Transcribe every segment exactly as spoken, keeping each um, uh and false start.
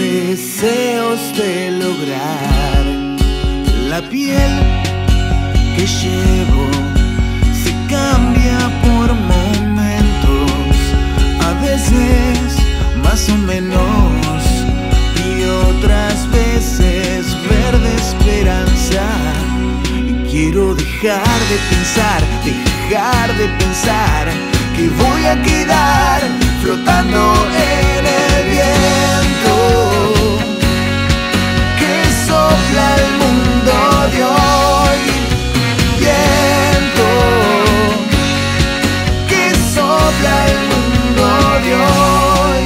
deseos de lograr. La piel que llevo se cambia por momentos, a veces más o menos, y otras veces verde esperanza. Y quiero dejar de pensar, dejar de pensar que voy a quedar flotando en el viento que sopla el mundo de hoy. Viento que sopla el mundo de hoy.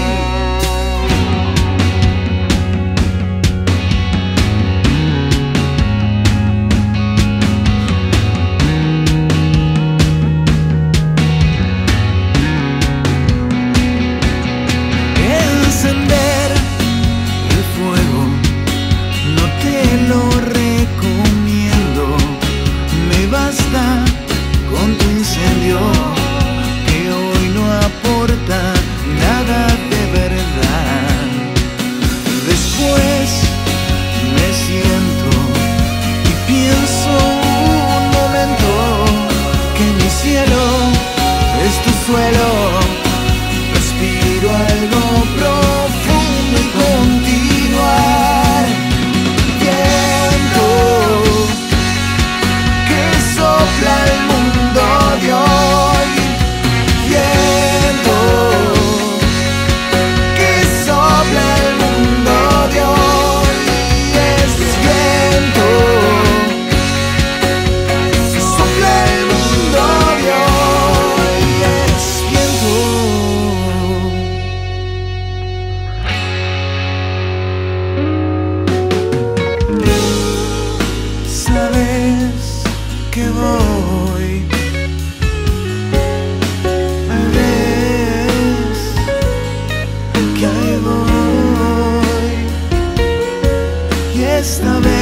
Encender el fuego no te lo recomiendo, me basta con tu incendio que hoy no aporta nada de verdad. Después me siento y pienso un momento que mi cielo es tu suelo. Respiro algo profundo y continuar. Viento que sopla el mundo de hoy. Viento que sopla el mundo de hoy. Es viento que sopla el mundo de hoy. Es viento. Sabes que voy, ves que ahí voy, y esta vez